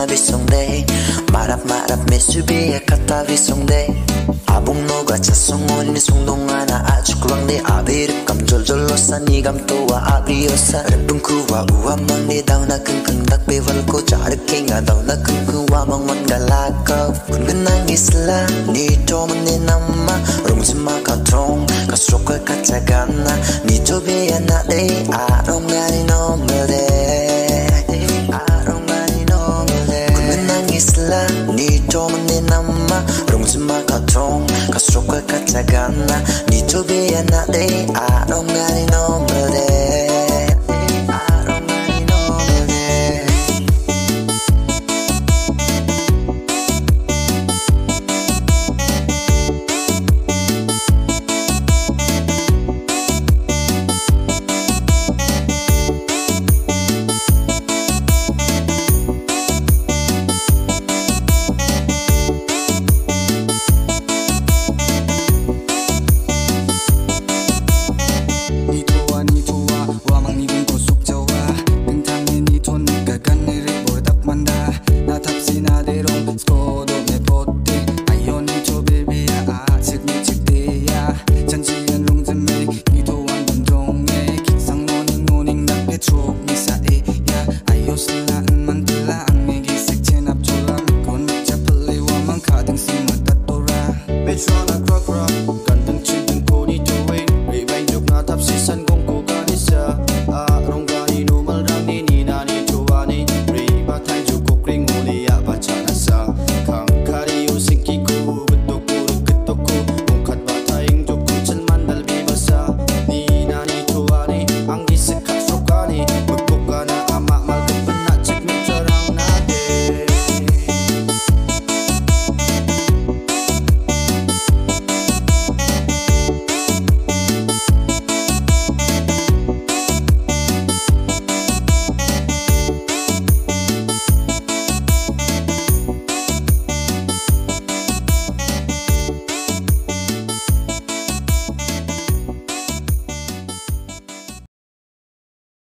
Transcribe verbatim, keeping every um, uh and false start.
bisongde marap marap mesubiya kata bisongde abung noga chasongon ni sungdongana achukrangde abirip kam joljolo sani gam towa abriosa rebung kuwa uwa mangde dauna kengkeng dak beval ko charik kenga dauna kengkeng wa mangwan galaka kungenang isla ni tomne namma rungsima katrong kasrokal kachagana ni tobiya na de arongani nomade arongani nomade kungenang isla ni tomne namma rungsima katrong kasrokal kachagana ni tobiya na de arongani nomade